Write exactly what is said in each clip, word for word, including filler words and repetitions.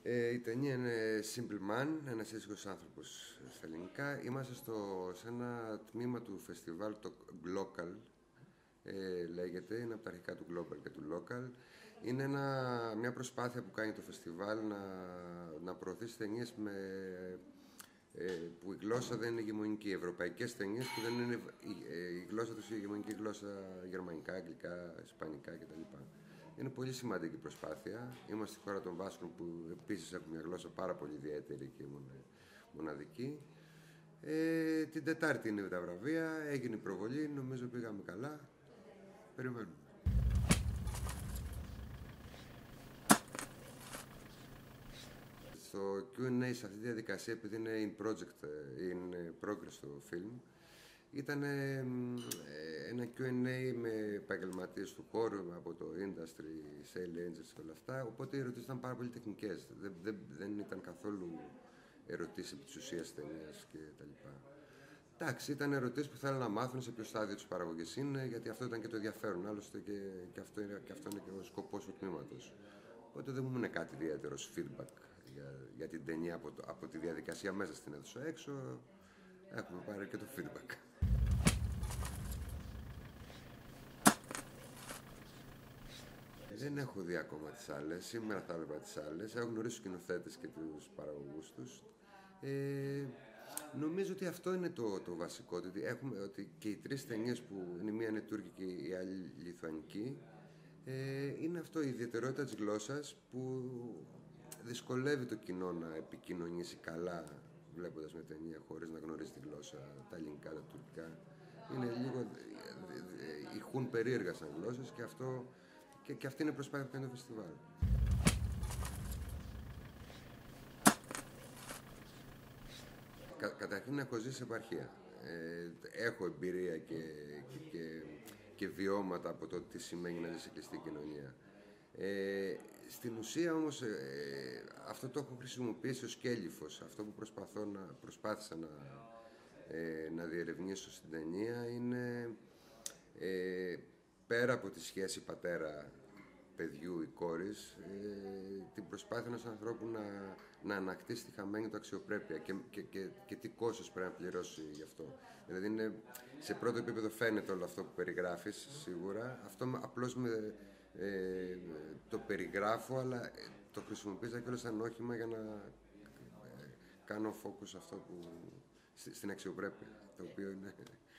Ε, η ταινία είναι Simple Man, ένας ήσυχος άνθρωπος στα ελληνικά. Είμαστε στο, σε ένα τμήμα του φεστιβάλ, το Glocal, ε, λέγεται, είναι από τα αρχικά του Global και του Local. Είναι ένα, μια προσπάθεια που κάνει το φεστιβάλ να, να προωθήσει ταινίες με, ε, που η γλώσσα δεν είναι ηγεμονική. Ευρωπαϊκές ταινίες που δεν είναι η, ε, η γλώσσα τους η ηγεμονική γλώσσα, γερμανικά, αγγλικά, ισπανικά κτλ. Είναι πολύ σημαντική προσπάθεια. Είμαστε στη χώρα των Βάσκων που επίσης έχουν μια γλώσσα πάρα πολύ ιδιαίτερη και μοναδική. Ε, την Τετάρτη είναι τα βραβεία, έγινε η προβολή, νομίζω πήγαμε καλά. Περιμένουμε. Στο κιου εντ έι, σε αυτή τη διαδικασία, επειδή είναι in project, in progress το film, ήταν ε, ένα κιου εντ έι με επαγγελματίες του χώρου από το industry, sale agents και όλα αυτά, οπότε οι ερωτήσεις ήταν πάρα πολύ τεχνικές. Δεν, δεν, δεν ήταν καθόλου ερωτήσεις επί της ουσίας ταινίας και τα λοιπά. Εντάξει, ήταν ερωτήσεις που θέλουν να μάθουν σε ποιο στάδιο της παραγωγής είναι, γιατί αυτό ήταν και το ενδιαφέρον. Άλλωστε και, και, αυτό, είναι, και αυτό είναι και ο σκοπός του τμήματος. Οπότε δεν μου είναι κάτι ιδιαίτερο feedback για, για την ταινία από, το, από τη διαδικασία μέσα στην αίθουσα έξω. Έχουμε πάρει και το feedback. Δεν έχω δει ακόμα τις άλλες. Σήμερα θα έβλεπα τις άλλες. Έχω γνωρίσει τους σκηνοθέτες και τους παραγωγούς τους. Ε, νομίζω ότι αυτό είναι το, το βασικό. Ότι, έχουμε, ότι και οι τρεις ταινίες που είναι, μία είναι τουρκική και η άλλη λιθουανική, ε, είναι αυτό η ιδιαιτερότητα της γλώσσας που δυσκολεύει το κοινό να επικοινωνήσει καλά βλέποντας μια ταινία χωρίς να γνωρίζει τη γλώσσα, τα ελληνικά, τα τουρκικά. Είναι λίγο, ηχούν περίεργα σαν γλώσσες και, αυτό, και, και αυτή είναι η προσπάθεια που κάνει το φεστιβάλ. Κα, καταρχήν έχω ζήσει σε επαρχία. Ε, έχω εμπειρία και, και, και, και βιώματα από το τι σημαίνει να ζεις σε κλειστή κοινωνία. Ε, στην ουσία όμως ε, αυτό το έχω χρησιμοποιήσει ως κέλυφος. Αυτό που προσπαθώ να, προσπάθησα να, ε, να διερευνήσω στην ταινία είναι ε, πέρα από τη σχέση πατέρα παιδιού ή κόρης, ε, την προσπάθεια ενός ανθρώπου να, να ανακτήσει τη χαμένη του αξιοπρέπεια και, και, και, και τι κόστος πρέπει να πληρώσει γι' αυτό. Δηλαδή είναι, σε πρώτο επίπεδο φαίνεται όλο αυτό που περιγράφεις σίγουρα, αυτό απλώς με, ε, το περιγράφω, αλλά το χρησιμοποίησα και όλο σαν όχημα για να ε, κάνω focus αυτό που, στην αξιοπρέπεια, το οποίο είναι...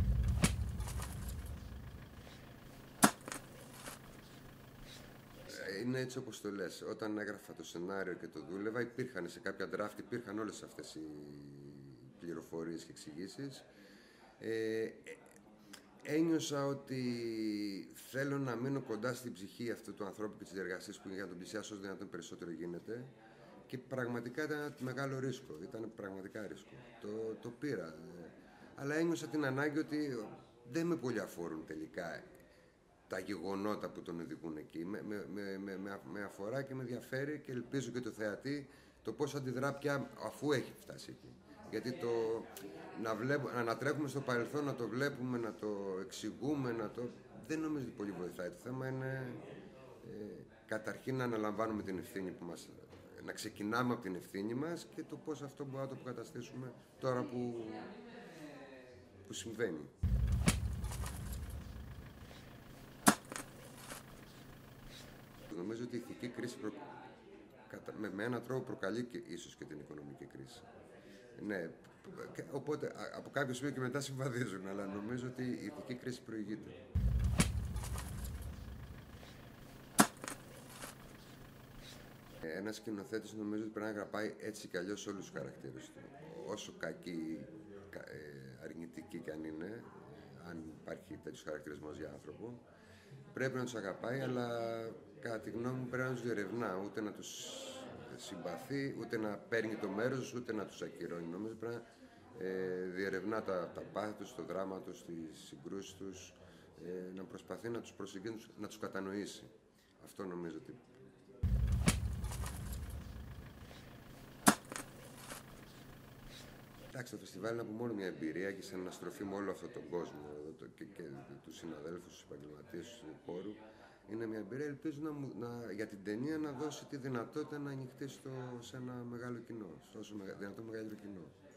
Είναι έτσι όπως το λες. Όταν έγραφα το σενάριο και το δούλευα, υπήρχαν σε κάποια draft, υπήρχαν όλες αυτές οι πληροφορίες και εξηγήσεις. Ε, ένιωσα ότι θέλω να μείνω κοντά στην ψυχή αυτού του ανθρώπου και της διεργασίας που είναι για να τον πλησιάσω όσο δυνατόν περισσότερο γίνεται. Και πραγματικά ήταν ένα μεγάλο ρίσκο. Ήταν πραγματικά ρίσκο. Το, το πήρα. Αλλά ένιωσα την ανάγκη ότι δεν με πολύ αφορούν τελικά τα γεγονότα που τον οδηγούν εκεί. Με, με, με, με, με αφορά και με ενδιαφέρει και ελπίζω και το θεατή το πώς αντιδρά πια αφού έχει φτάσει εκεί. Γιατί το να, βλέπω, να ανατρέχουμε στο παρελθόν, να το βλέπουμε, να το εξηγούμε, να το... δεν νομίζω ότι πολύ βοηθάει. Το θέμα είναι ε, καταρχήν να αναλαμβάνουμε την ευθύνη που μας... να ξεκινάμε από την ευθύνη μας και το πώς αυτό μπορούμε να το αποκαταστήσουμε τώρα που, που συμβαίνει. Νομίζω ότι η ηθική κρίση προ... με, με έναν τρόπο προκαλεί και ίσως και την οικονομική κρίση. Ναι, οπότε από κάποιο σημείο και μετά συμβαδίζουν, αλλά νομίζω ότι η ηθική κρίση προηγείται. Ένας σκηνοθέτης νομίζω ότι πρέπει να αγαπάει έτσι κι αλλιώς όλους τους χαρακτήρες του. Όσο κακοί, αρνητικοί κι αν είναι, αν υπάρχει τέτοιος χαρακτηρισμός για άνθρωπο, πρέπει να τους αγαπάει, αλλά κατά τη γνώμη μου πρέπει να τους διερευνά, ούτε να τους συμπαθεί, ούτε να παίρνει το μέρος τους, ούτε να τους ακυρώνει. Νομίζω πρέπει να ε, διερευνά τα, τα πάθη τους, το δράμα τους, τις συγκρούσεις τους, ε, να προσπαθεί να τους προσεγγίσει, να τους κατανοήσει. Αυτό νομίζω ότι... Εντάξει, το φεστιβάλ είναι από μόνο μια εμπειρία και σε αναστροφή με όλο αυτόν τον κόσμο εδώ, το, και, και τους συναδέλφους, τους επαγγελματίες του χώρου. Είναι μια εμπειρία, ελπίζω να, μου- να, για την ταινία να δώσει τη δυνατότητα να ανοιχτεί στο, σε ένα μεγάλο κοινό, σε όσο μεγα- δυνατό μεγαλύτερο κοινό.